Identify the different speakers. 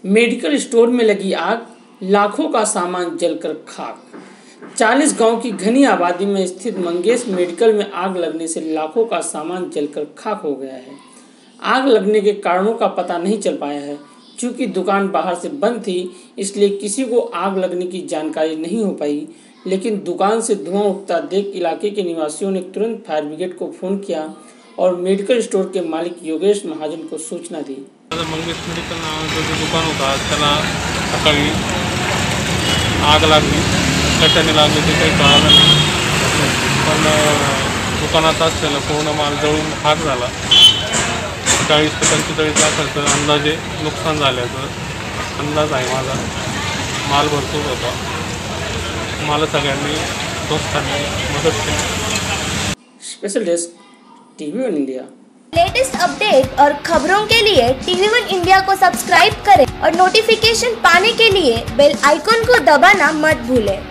Speaker 1: Medical store में लगी आग, लाखों का सामान जलकर खाक। 40 गांव की घनी आबादी में स्थित मंगेश मेडिकल में आग लगने से लाखों का सामान जलकर खाक हो गया है। आग लगने के कारणों का पता नहीं चल पाया है। चूंकि दुकान बाहर से बंद थी, इसलिए किसी को आग लगने की जानकारी नहीं हो पाई, लेकिन दुकान से धुआं उठता देख इलाके के निवासियों ने तुरंत फायर ब्रिगेड को फोन किया और मेडिकल स्टोर के मालिक योगेश महाजन को सूचना दी।
Speaker 2: मंगेश मेडिकल नावाचं जो दुकान होता त्याला सकाळी आग लागली, कशाने लागली ते काही कळालं नाही, पण दुकानात असलेला पूर्ण माल जळून खाक झाला। 40 ते 45 लाखाचं अंदाजे नुकसान झाल्याचं अंदाज आहे माझा। माल भरपूर होता, मला सगळ्यांनी दोस्तांनी मदत केली।
Speaker 1: Special desk TV one India.
Speaker 3: Latest update और खबरों के लिए टीवी वन इंडिया को सब्सक्राइब करें और नोटिफिकेशन पाने के लिए बेल आइकॉन को दबाना मत भूलें।